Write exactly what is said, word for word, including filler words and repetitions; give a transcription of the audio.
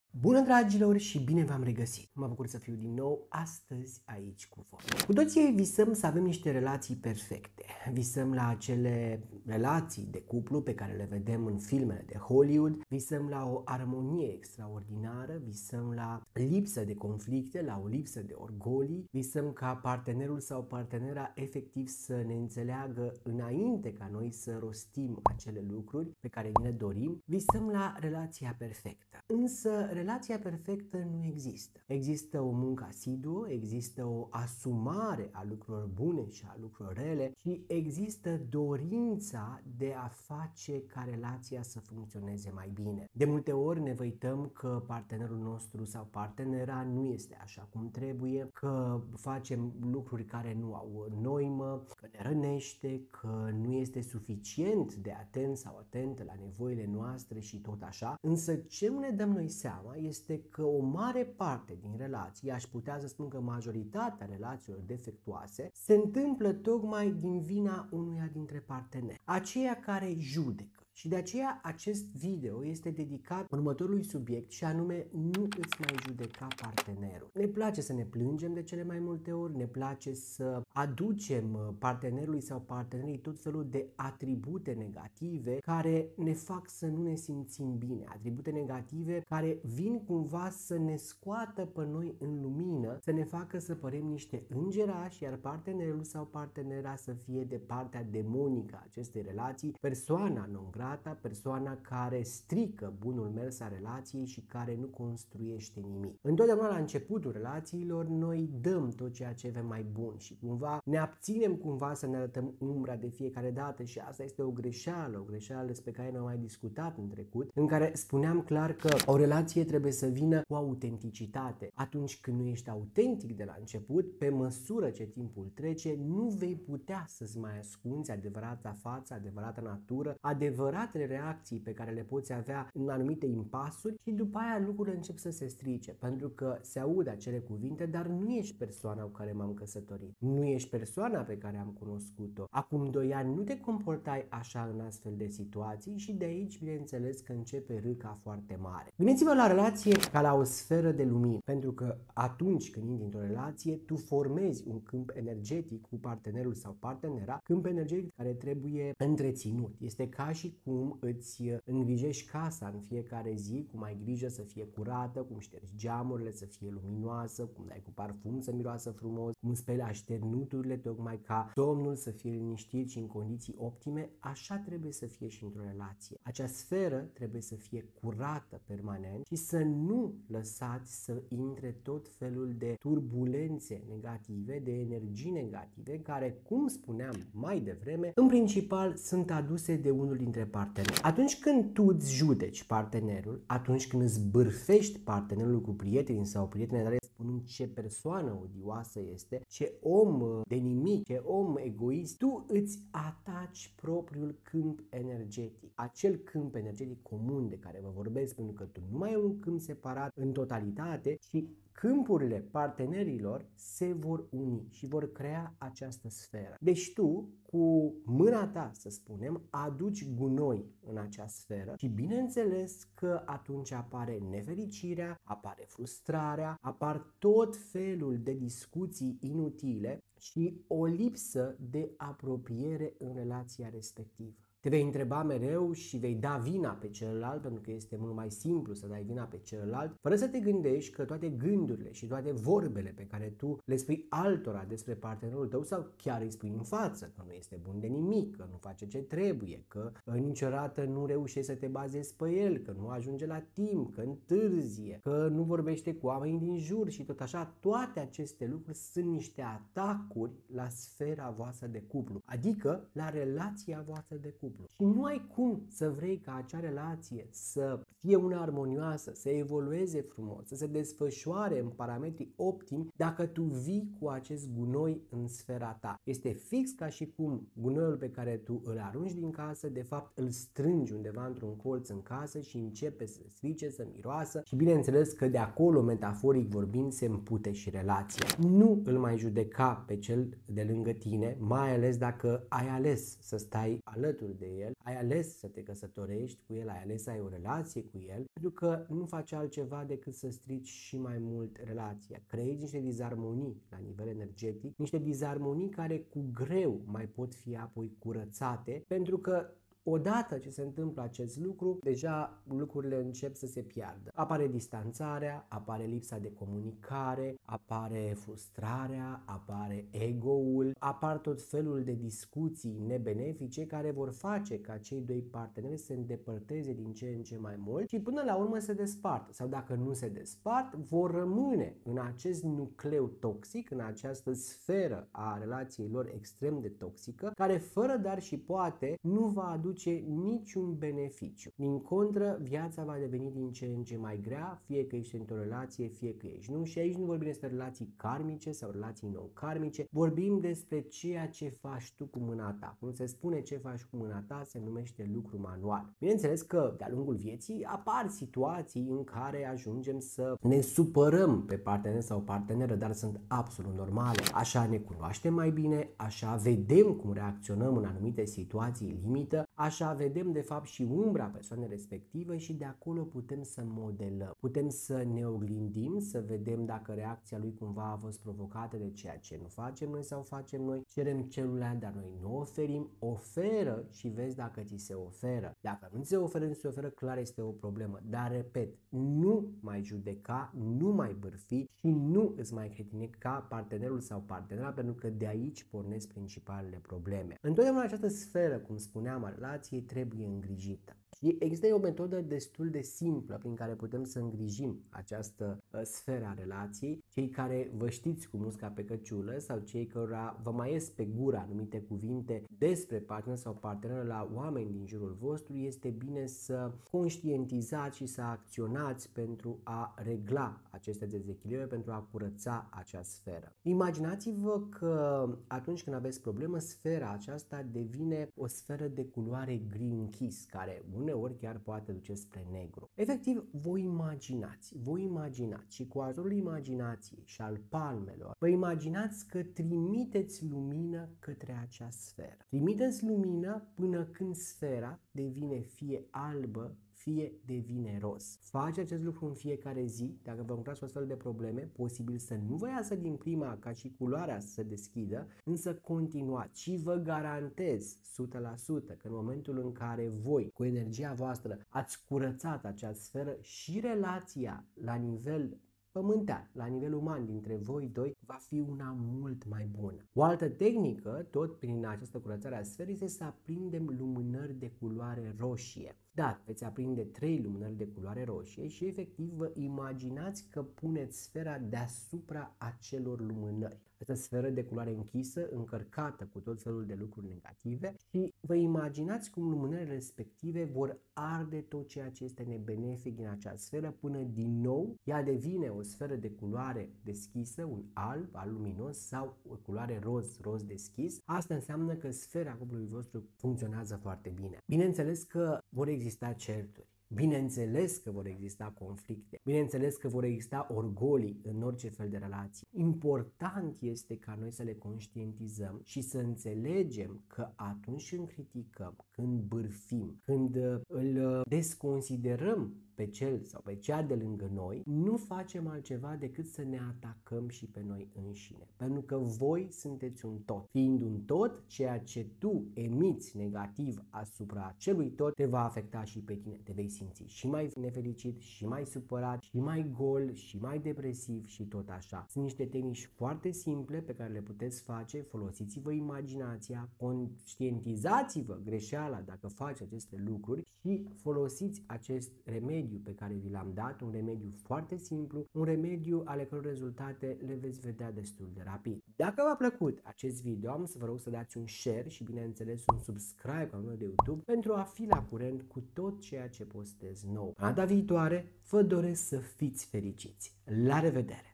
Bună, dragilor, și bine v-am regăsit! Mă bucur să fiu din nou astăzi aici cu voi. Cu toții visăm să avem niște relații perfecte. Visăm la acele relații de cuplu pe care le vedem în filmele de Hollywood. Visăm la o armonie extraordinară. Visăm la lipsă de conflicte, la o lipsă de orgolii. Visăm ca partenerul sau partenera efectiv să ne înțeleagă înainte ca noi să rostim acele lucruri pe care ni le dorim. Visăm la relația perfectă. Însă relația perfectă nu există. Există o muncă asiduă, există o asumare a lucrurilor bune și a lucrurilor rele și există dorința de a face ca relația să funcționeze mai bine. De multe ori ne văităm că partenerul nostru sau partenera nu este așa cum trebuie, că facem lucruri care nu au noimă, că ne rănește, că nu este suficient de atent sau atentă la nevoile noastre și tot așa. Însă ce nu ne dăm noi seama este că o mare parte din relații, aș putea să spun că majoritatea relațiilor defectuoase, se întâmplă tocmai din vina unuia dintre parteneri, aceia care judecă. Și de aceea acest video este dedicat următorului subiect și anume nu îți mai judeca partenerul. Ne place să ne plângem de cele mai multe ori, ne place să aducem partenerului sau partenerii tot felul de atribute negative care ne fac să nu ne simțim bine, atribute negative care vin cumva să ne scoată pe noi în lumină, să ne facă să părem niște îngerași, iar partenerul sau partenera să fie de partea demonică a acestei relații, persoana non grata, persoana care strică bunul mers a relației și care nu construiește nimic. Întotdeauna la începutul relațiilor noi dăm tot ceea ce avem mai bun și cumva ne abținem cumva să ne arătăm umbra de fiecare dată și asta este o greșeală, o greșeală despre care ne-am mai discutat în trecut, în care spuneam clar că o relație trebuie să vină cu autenticitate. Atunci când nu ești autentic de la început, pe măsură ce timpul trece, nu vei putea să-ți mai ascunzi adevărata față, adevărata natură, adevăratele reacții pe care le poți avea în anumite impasuri și după aia lucrurile încep să se strice, pentru că se aud acele cuvinte, dar nu ești persoana cu care m-am căsătorit, nu ești persoana pe care am cunoscut-o. Acum doi ani nu te comportai așa în astfel de situații și de aici, bineînțeles, că începe râca foarte mare. Gândiți-vă la relație ca la o sferă de lumină, pentru că atunci când intri într-o relație, tu formezi un câmp energetic cu partenerul sau partenera, câmp energetic care trebuie întreținut. Este ca și cum îți îngrijești casa în fiecare zi, cum ai grijă să fie curată, cum ștergi geamurile să fie luminoasă, cum dai cu parfum să miroasă frumos, cum speli așternuturile tocmai ca somnul să fie liniștit și în condiții optime. Așa trebuie să fie și într-o relație. Acea sferă trebuie să fie curată permanent și să nu lăsați să intre tot felul de turbulențe negative, de energii negative, care, cum spuneam mai devreme, în principal sunt aduse de unul dintre parteneri. Atunci când tu îți judeci partenerul, atunci când îți bârfești partenerul cu prietenii sau prietenele tale spunând ce persoană odioasă este, ce om de nimic, ce om egoist, tu îți ataci propriul câmp energetic. Acel câmp energetic comun de care vă vorbesc, pentru că tu nu mai ai un câmp separat în totalitate, ci câmpurile partenerilor se vor uni și vor crea această sferă. Deci tu, cu mâna ta, să spunem, aduci gunoi în acea sferă și bineînțeles că atunci apare nefericirea, apare frustrarea, apar tot felul de discuții inutile și o lipsă de apropiere în relația respectivă. Te vei întreba mereu și vei da vina pe celălalt, pentru că este mult mai simplu să dai vina pe celălalt, fără să te gândești că toate gândurile și toate vorbele pe care tu le spui altora despre partenerul tău sau chiar îi spui în față, că nu este bun de nimic, că nu face ce trebuie, că niciodată nu reușești să te bazezi pe el, că nu ajunge la timp, că întârzie, că nu vorbește cu oamenii din jur și tot așa, toate aceste lucruri sunt niște atacuri la sfera voastră de cuplu, adică la relația voastră de cuplu. Și nu ai cum să vrei ca acea relație să fie una armonioasă, să evolueze frumos, să se desfășoare în parametri optimi dacă tu vii cu acest gunoi în sfera ta. Este fix ca și cum gunoiul pe care tu îl arunci din casă, de fapt îl strângi undeva într-un colț în casă și începe să strice, să miroasă și bineînțeles că de acolo, metaforic vorbind, se împute și relația. Nu îl mai judeca pe cel de lângă tine, mai ales dacă ai ales să stai alături de el, ai ales să te căsătorești cu el, ai ales să ai o relație cu el, pentru că nu faci altceva decât să strici și mai mult relația. Creezi niște dizarmonii la nivel energetic, niște dizarmonii care cu greu mai pot fi apoi curățate, pentru că odată ce se întâmplă acest lucru, deja lucrurile încep să se piardă. Apare distanțarea, apare lipsa de comunicare, apare frustrarea, apare ego-ul, apar tot felul de discuții nebenefice care vor face ca cei doi parteneri să se îndepărteze din ce în ce mai mult și până la urmă se despartă. Sau dacă nu se despart, vor rămâne în acest nucleu toxic, în această sferă a relației lor extrem de toxică, care fără dar și poate nu va aduce niciun beneficiu. Din contră, viața va deveni din ce în ce mai grea, fie că ești într-o relație, fie că ești nu. Și aici nu vorbim despre relații karmice sau relații non-karmice, vorbim despre ceea ce faci tu cu mâna ta. Cum se spune ce faci cu mâna ta, se numește lucru manual. Bineînțeles că de-a lungul vieții apar situații în care ajungem să ne supărăm pe partener sau parteneră, dar sunt absolut normale. Așa ne cunoaștem mai bine, așa vedem cum reacționăm în anumite situații limită, așa vedem de fapt și umbra persoanei respective și de acolo putem să modelăm. Putem să ne oglindim, să vedem dacă reacția lui cumva a fost provocată de ceea ce nu facem noi sau facem noi. Cerem celuilalt, dar noi nu oferim. Oferă și vezi dacă ți se oferă. Dacă nu ți se oferă, nu se oferă, clar este o problemă. Dar repet, nu mai judeca, nu mai bârfi și nu îți mai critica partenerul sau partenera, pentru că de aici pornesc principalele probleme. Întotdeauna această sferă, cum spuneam, a relației trebuie îngrijită. Și există o metodă destul de simplă prin care putem să îngrijim această uh, sferă a relației. Cei care vă știți cu musca pe căciulă sau cei care vă mai ies pe gură anumite cuvinte despre partener sau parteneră la oameni din jurul vostru, este bine să conștientizați și să acționați pentru a regla aceste dezechilibre, pentru a curăța acea sferă. Imaginați-vă că atunci când aveți problemă, sfera aceasta devine o sferă de culoare gri închis, care uneori chiar poate duce spre negru. Efectiv, voi imaginați, voi imaginați și cu ajutorul imaginației și al palmelor, vă imaginați că trimiteți lumină către acea sferă. Trimiteți lumină până când sfera devine fie albă, fie devine roz. Faceți acest lucru în fiecare zi. Dacă vă întâmplați o astfel de probleme, posibil să nu vă iasă din prima ca și culoarea să se deschidă, însă continuați și vă garantez o sută la sută că în momentul în care voi, cu energia voastră, ați curățat acea sferă, și relația la nivel pământean, la nivel uman dintre voi doi, va fi una mult mai bună. O altă tehnică, tot prin această curățare a sferei, este să aprindem lumânări de culoare roșie. Dar veți aprinde trei lumânări de culoare roșie și efectiv vă imaginați că puneți sfera deasupra acelor lumânări. Această sferă de culoare închisă, încărcată cu tot felul de lucruri negative, și vă imaginați cum lumânările respective vor arde tot ceea ce este nebenefic din acea sferă până din nou ea devine o sferă de culoare deschisă, un alb, alb luminos sau o culoare roz, roz deschis. Asta înseamnă că sfera cuplului vostru funcționează foarte bine. Bineînțeles că vor exista certuri. Bineînțeles că vor exista conflicte, bineînțeles că vor exista orgolii în orice fel de relații. Important este ca noi să le conștientizăm și să înțelegem că atunci când criticăm, când bârfim, când îl desconsiderăm pe cel sau pe cea de lângă noi, nu facem altceva decât să ne atacăm și pe noi înșine. Pentru că voi sunteți un tot. Fiind un tot, ceea ce tu emiți negativ asupra celui tot te va afecta și pe tine. Te vei simți și mai nefericit, și mai supărat, și mai gol, și mai depresiv și tot așa. Sunt niște tehnici foarte simple pe care le puteți face. Folosiți-vă imaginația, conștientizați-vă greșeala dacă faci aceste lucruri și folosiți acest remediu pe care vi l-am dat, un remediu foarte simplu, un remediu ale căror rezultate le veți vedea destul de rapid. Dacă v-a plăcut acest video, am să vă rog să dați un share și bineînțeles un subscribe la canalul de YouTube pentru a fi la curent cu tot ceea ce postez nou. Până data viitoare, vă doresc să fiți fericiți. La revedere!